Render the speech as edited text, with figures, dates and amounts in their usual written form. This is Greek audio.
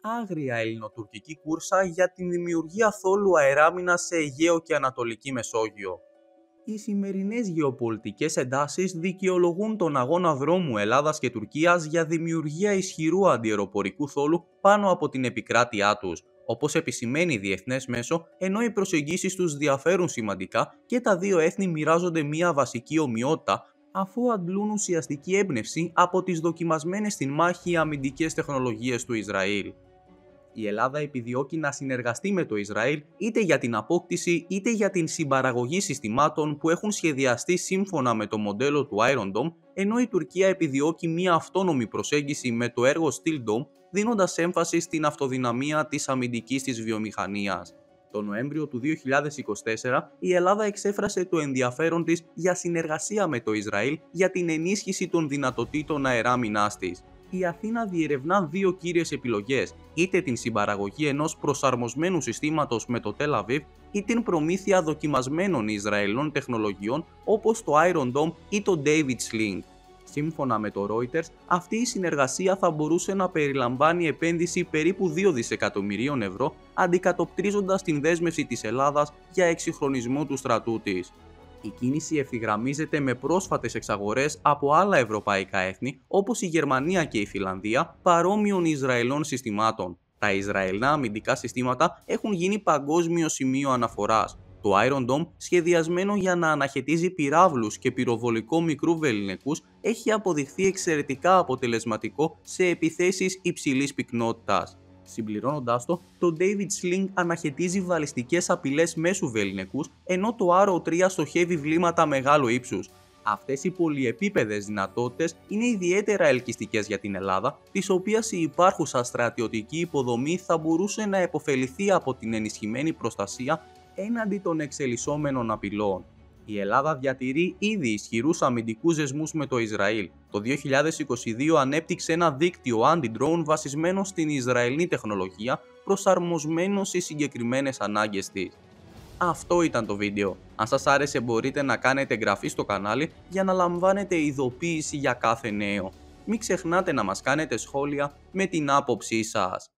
άγρια ελληνοτουρκική κούρσα για την δημιουργία θόλου αεράμινας σε Αιγαίο και Ανατολική Μεσόγειο. Οι σημερινές γεωπολιτικές εντάσεις δικαιολογούν τον αγώνα δρόμου Ελλάδας και Τουρκίας για δημιουργία ισχυρού αντιαεροπορικού θόλου πάνω από την επικράτειά τους. Όπως επισημαίνει διεθνές μέσο, ενώ οι προσεγγίσεις τους διαφέρουν σημαντικά και τα δύο έθνη μοιράζονται μια βασική ομοιότητα, αφού αντλούν ουσιαστική έμπνευση από τις δοκιμασμένες στην μάχη αμυντικές τεχνολογίες του Ισραήλ. Η Ελλάδα επιδιώκει να συνεργαστεί με το Ισραήλ είτε για την απόκτηση είτε για την συμπαραγωγή συστημάτων που έχουν σχεδιαστεί σύμφωνα με το μοντέλο του Iron Dome, ενώ η Τουρκία επιδιώκει μια αυτόνομη προσέγγιση με το έργο Steel Dome, δίνοντας έμφαση στην αυτοδυναμία της αμυντικής της βιομηχανίας. Το Νοέμβριο του 2024, η Ελλάδα εξέφρασε το ενδιαφέρον της για συνεργασία με το Ισραήλ για την ενίσχυση των δυνατοτήτων αεράμινάς της. Η Αθήνα διερευνά δύο κύριες επιλογές, είτε την συμπαραγωγή ενός προσαρμοσμένου συστήματος με το Τελ Αβίβ ή την προμήθεια δοκιμασμένων Ισραηλών τεχνολογιών όπως το Iron Dome ή το David Sling. Σύμφωνα με το Reuters, αυτή η συνεργασία θα μπορούσε να περιλαμβάνει επένδυση περίπου 2 δισεκατομμυρίων ευρώ, αντικατοπτρίζοντας την δέσμευση της Ελλάδας για εξυγχρονισμό του στρατού της. Η κίνηση ευθυγραμμίζεται με πρόσφατες εξαγορές από άλλα ευρωπαϊκά έθνη όπως η Γερμανία και η Φιλανδία παρόμοιων Ισραηλών συστημάτων. Τα Ισραηλινά αμυντικά συστήματα έχουν γίνει παγκόσμιο σημείο αναφοράς. Το Iron Dome, σχεδιασμένο για να αναχαιτίζει πυράβλους και πυροβολικό μικρού βεληνικούς, έχει αποδειχθεί εξαιρετικά αποτελεσματικό σε επιθέσεις υψηλής πυκνότητας. Συμπληρώνοντας το David Sling αναχαιτίζει βαλιστικές απειλές μέσου βεληνικούς, ενώ το Arrow 3 στοχεύει βλήματα μεγάλου ύψους. Αυτές οι πολυεπίπεδες δυνατότητες είναι ιδιαίτερα ελκυστικές για την Ελλάδα, της οποίας η υπάρχουσα στρατιωτική υποδομή θα μπορούσε να επωφεληθεί από την ενισχυμένη προστασία έναντι των εξελισσόμενων απειλών. Η Ελλάδα διατηρεί ήδη ισχυρούς αμυντικούς δεσμούς με το Ισραήλ. Το 2022 ανέπτυξε ένα δίκτυο anti-drone βασισμένο στην Ισραηλινή τεχνολογία, προσαρμοσμένο στις συγκεκριμένες ανάγκες της. Αυτό ήταν το βίντεο. Αν σας άρεσε μπορείτε να κάνετε εγγραφή στο κανάλι για να λαμβάνετε ειδοποίηση για κάθε νέο. Μην ξεχνάτε να μας κάνετε σχόλια με την άποψή σας.